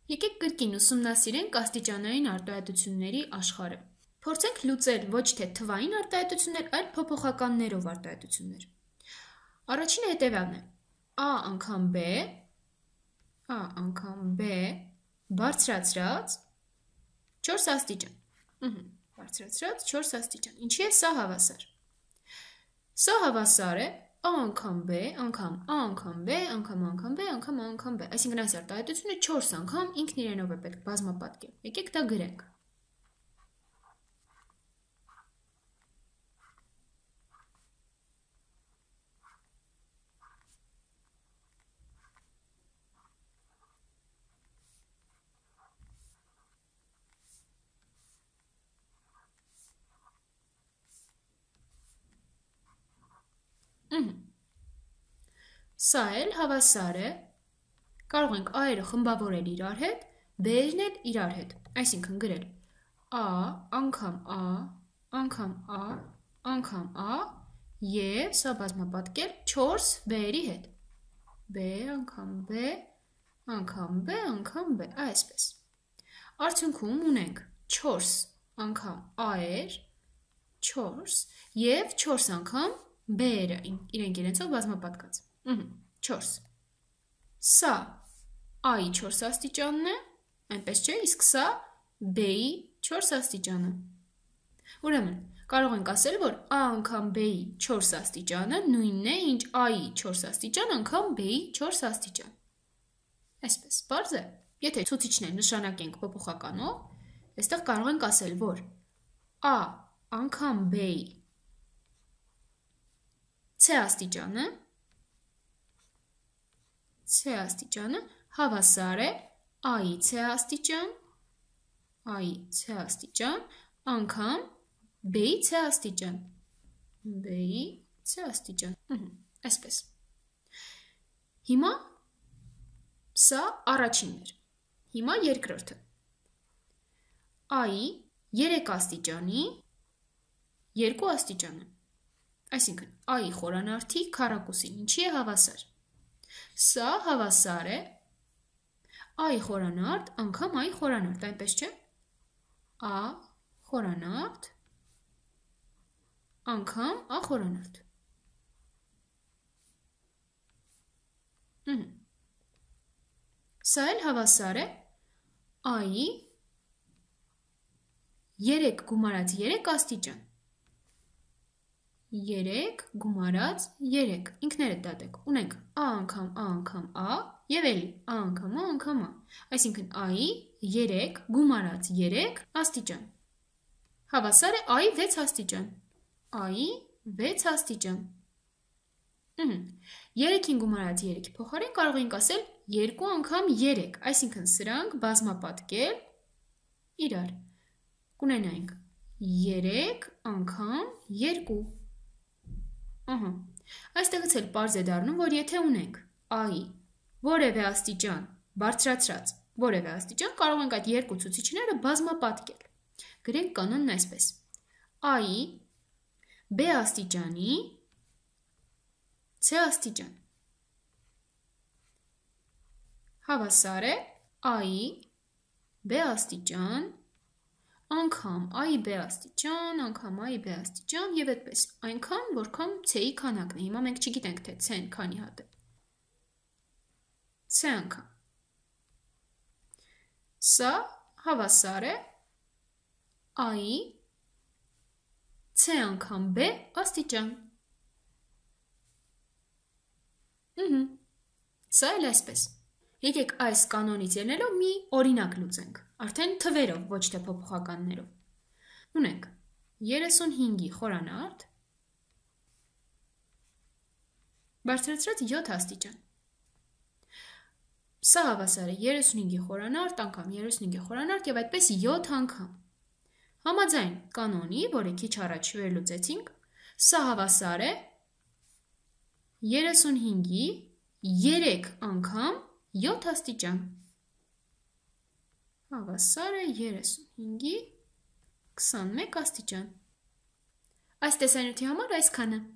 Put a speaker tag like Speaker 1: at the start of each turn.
Speaker 1: Եկեք կրկին ուսումնասիրենք աստիճանային արտահայտությունների աշխարհը։ Փորձենք լուծել ոչ թե թվային արտահայտություններ, այլ փոփոխականներով արտահայտություններ։ Առաջինը հետևյալն է. a անգամ b բարձրացրած 4 աստիճան։ Բարձրացրած 4 աստիճան։ Ինչի է սա հավասար։ Սա հավասար է a անգամ b անգամ a անգամ b անգամ b անգամ b։ Այսինքն այս արտահայտությունը 4 անգամ ինքն իրենով է պետք բազմապատկել։ Եկեք դա գրենք։ Սա էլ հավասար է, կարող ենք a-երը խմբավորել իրար հետ, b-երն էլ իրար հետ, այսինքն գրել a անգամ a անգամ a անգամ a և սա բազմապատկել 4 b-երի հետ, b անգամ b անգամ b անգամ b, այսպես։ Արդյունքում ունենք 4 անգամ a-էր, 4 և 4 անգամ b-երը իրենք իրենցով բազմապատկած։ 4։ Սա a-ի 4 աստիճանն է, այնպես չէ, իսկ սա b-ի 4 աստիճանը։ Ուրեմն, կարող ենք ասել, որ a անգամ b-ի 4 աստիճանը նույնն է, ինչ a-ի 4 աստիճան անգամ b-ի 4 աստիճան։ Այսպես, պարզ է։ Եթե ցուցիչներ նշանակենք փոփոխականով, այստեղ կարող ենք ասել, որ a անգամ b-ի c աստիճանը հավասար է a-ի c աստիճան անգամ b-ի c աստիճան, այսպես։ Հիմա սա առաջինն էր, հիմա երկրորդը, a-ի 3 աստիճանի 2 աստիճանը, այսինքն a-ի խորանարդի քառակուսին ինչի է հավասար։ Սա հավասար է a-ի խորանարդ անգամ a-ի խորանարդ, այնպես չէ, a խորանարդ անգամ a խորանարդ։ Սա էլ հավասար է a-ի 3 գումարած 3 աստիճան, 3 գումարած 3, ինքներդ դատեք, ունենք a անգամ a անգամ a և էլի a անգամ a անգամ a, այսինքն a-ի 3 գումարած 3 աստիճան, հավասար է a-ի 6 աստիճան, a-ի 6 աստիճան։ 3-ին գումարած 3-ի փոխարեն կարող ենք ասել 2 անգամ 3, այսինքն սրանք բազմապատկել իրար, կունենայինք 3 անգամ 2։ Այստեղից էլ պարզ է դառնում, որ եթե ունենք a-ի որևէ աստիճան բարձրացրած որևէ աստիճան, կարող ենք այդ երկու ցուցիչները բազմապատկել։ Գրենք կանոնն այսպես. a-ի b աստիճանի c աստիճան հավասար է a-ի b աստիճան անգամ a-ի b աստիճան անգամ a-ի b աստիճան և այդպես այնքան, որքան c-ի քանակն է։ Հիմա մենք չգիտենք, թե c-ն քանի հատ է։ c անգամ։ Սա հավասար է a-ի c անգամ b աստիճան։ Սա էլ այսպես։ Եկեք այս կանոնից ելնելով մի օրինակ լուծենք, արդեն թվերով, ոչ թե փոփոխականներով։ Ունենք 35-ի խորանարդ բարձրացրած 7 աստիճան։ Սա հավասար է 35-ի խորանարդ անգամ 35-ի խորանարդ և այդպես 7 անգամ։ Համաձայն կանոնի, որը քիչ առաջ վերլուծեցինք, սա հավասար է 35-ի 3 անգամ 7 աստիճան։ Հավասար է 35-ի 21 աստիճան։ Այս տեսանյութի համար այսքանը։